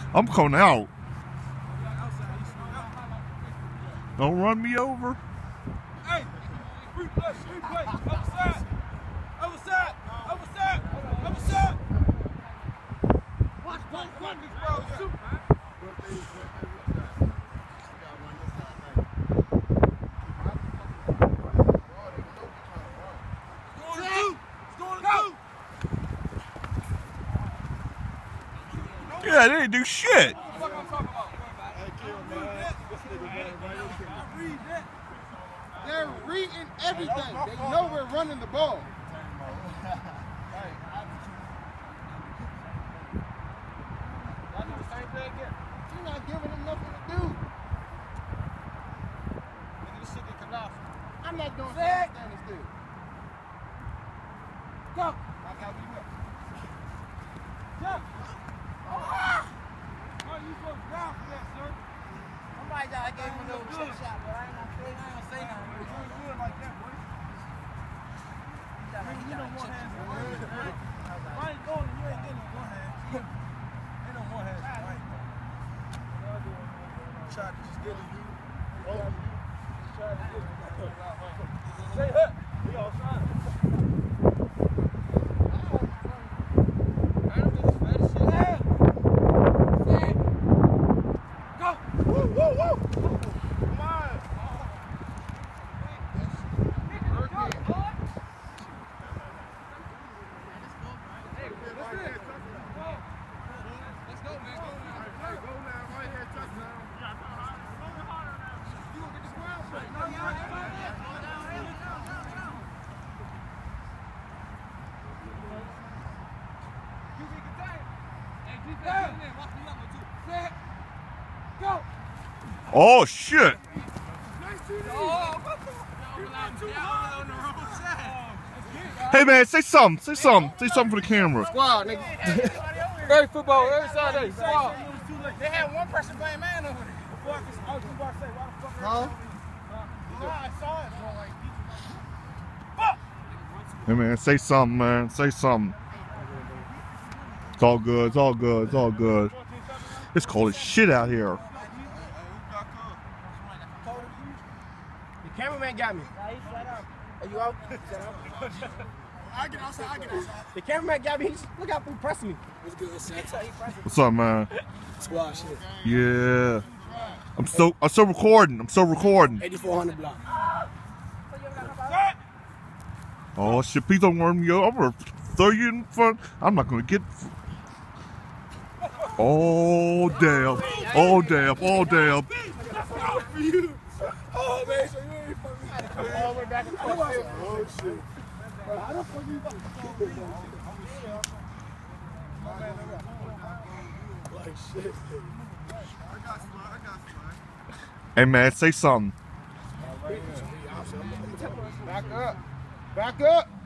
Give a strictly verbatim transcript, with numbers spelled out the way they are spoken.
I'm coming out. Don't run me over. Hey, replay, replay, other side, other side, other side, other side. Watch both fingers, bro. Shoot. Yeah, they didn't do shit. They're reading everything. They know we're running the ball. You're not giving them nothing to do. I'm not doing something standing still. Go. Jump. Somebody thought I gave him a little chip shot, but I ain't gonna say, I ain't gonna say nothing. You're doing good like that, boy. You know one hand. I ain't going, you ain't getting no one hand. Ain't no one hand. Right? Try to just get it. Try to get it. Say hut. We all trying. Oh shit! Hey man, say something. Say something. Say something for the camera. Squad, nigga. Every football, every Saturday. Squad. They had one person playing man over there. Huh? No, I saw it. Hey man, say something, man. Say something. It's all good. It's all good. It's all good. It's cold as shit out here. The cameraman got me. Are you out? I get outside. I get outside. The cameraman got me. He's, look how he pressing me. What's good, Sam? What's up, man? Squad shit. Yeah. I'm still. I'm still recording. I'm still recording. eighty-four hundred block. Oh shit! Please don't warn me. I'm gonna throw you in front. I'm not gonna get. Oh damn! Oh damn! Oh damn! Oh man, so you ain't for me. All the way back and forth. Oh shit. How the fuck you like shit? Hey man, say something. Back up. Back up.